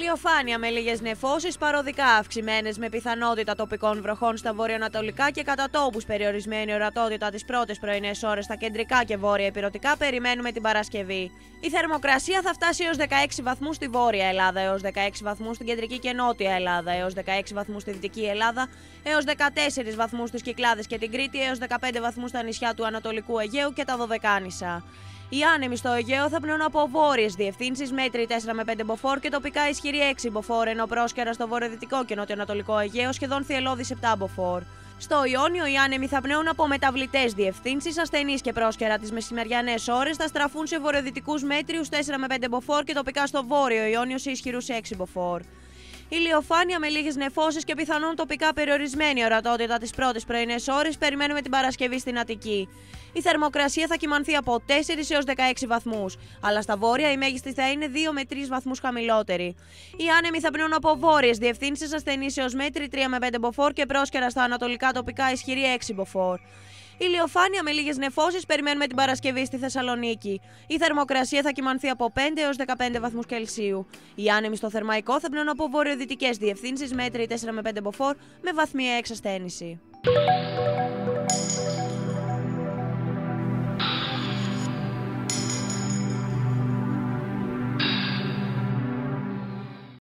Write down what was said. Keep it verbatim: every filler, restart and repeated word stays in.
Ηλιοφάνεια με λίγες νεφώσεις, παροδικά αυξημένες με πιθανότητα τοπικών βροχών στα βορειοανατολικά και κατά τόπους περιορισμένη ορατότητα τις πρώτες πρωινές ώρες στα κεντρικά και βόρεια ηπειρωτικά περιμένουμε την Παρασκευή. Η θερμοκρασία θα φτάσει έως δεκαέξι βαθμούς στη Βόρεια Ελλάδα, έως δεκαέξι βαθμούς στην Κεντρική και Νότια Ελλάδα, έως δεκαέξι βαθμούς στη Δυτική Ελλάδα, έως δεκατέσσερις βαθμούς στις Κυκλάδες και την Κρήτη, έως δεκαπέντε βαθμούς στα νησιά του Ανατολικού Αιγαίου και τα Δωδεκάνησα. Οι άνεμοι στο Αιγαίο θα πνέουν από βόρειες διευθύνσεις μέτρη τέσσερα με πέντε μποφόρ και τοπικά ισχυρή έξι μποφόρ, ενώ πρόσκαιρα στο βορειοδυτικό και νοτιοανατολικό Αιγαίο σχεδόν θυελλώδης επτά μποφόρ. Στο Ιόνιο οι άνεμοι θα πνέουν από μεταβλητές διευθύνσεις, ασθενείς και πρόσκαιρα τις μεσημεριανές ώρες θα στραφούν σε βορειοδυτικούς μέτριους τέσσερα με πέντε μποφόρ και τοπικά στο βόρειο Ιόνιο σε ισχυρούς έξι μποφόρ. Ηλιοφάνεια με λίγες νεφώσεις και πιθανόν τοπικά περιορισμένη ορατότητα τις πρώτες πρωινές ώρες περιμένουμε την Παρασκευή στην Αττική. Η θερμοκρασία θα κυμανθεί από τέσσερις έως δεκαέξι βαθμούς, αλλά στα βόρεια η μέγιστη θα είναι δύο με τρεις βαθμούς χαμηλότερη. Οι άνεμοι θα πνέουν από βόρειες διευθύνσεις, ασθενείς έως μέτρη τρία με πέντε μποφόρ και πρόσκαιρα στα ανατολικά τοπικά ισχυρή έξι μποφόρ. Ηλιοφάνεια με λίγες νεφώσεις περιμένουμε την Παρασκευή στη Θεσσαλονίκη. Η θερμοκρασία θα κυμανθεί από πέντε έως δεκαπέντε βαθμούς Κελσίου. Οι άνεμοι στο Θερμαϊκό θα πνέουν από βορειοδυτικές διευθύνσεις μέτρη τέσσερα με πέντε μποφόρ με βαθμία εξασθένηση.